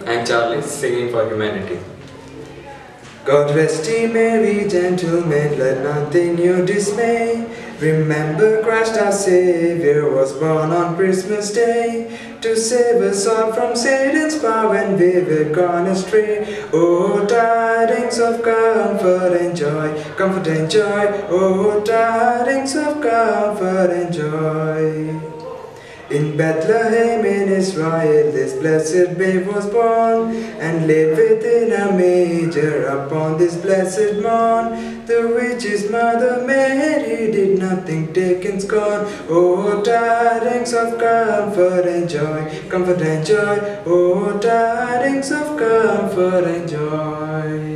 and Charlie singing for humanity. God rest ye merry gentlemen, let nothing you dismay. Remember Christ our Saviour was born on Christmas Day, to save us all from Satan's power when we were gone astray. Oh, tidings of comfort and joy, comfort and joy. Oh, tidings of comfort and joy. In Bethlehem in Israel this blessed babe was born, and laid within a manger upon this blessed morn. The witch's mother Mary did nothing take in scorn. Oh, tidings of comfort and joy, comfort and joy. Oh, tidings of comfort and joy.